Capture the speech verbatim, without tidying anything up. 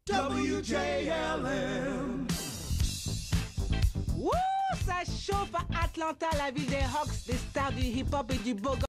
W J L M. Wouh, ça chauffe à Atlanta, la ville des Hawks, des stars du hip-hop et du beau